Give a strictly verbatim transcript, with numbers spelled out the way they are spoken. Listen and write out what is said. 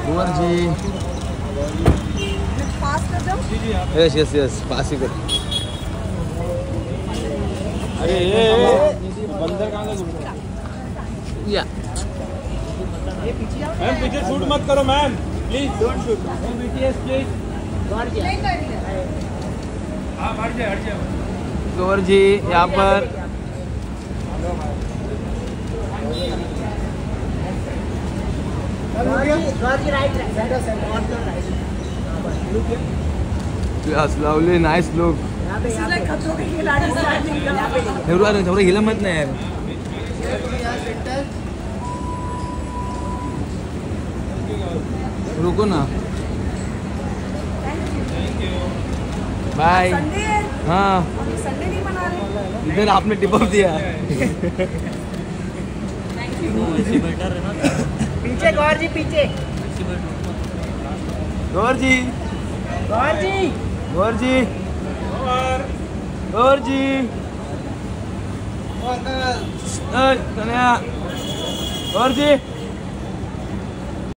कुंवर ji yes yes yes पास ही कर। अरे ये बंदर कहाँ से या मैम पीछे शूट मत करो ma'am please don't shoot BTS please. हाँ हट जाए हट जाए। कुंवर जी यहाँ पर Yes, lovely, nice look. थोड़ा हिला मत ना यार। रुको ना। बाय। हाँ। संडे नहीं मना रहे। इधर आपने टिप ऑफ दिया। पीछे गौर जी पीछे। गौर जी गौर जी गौर जी गौर जी गौर जी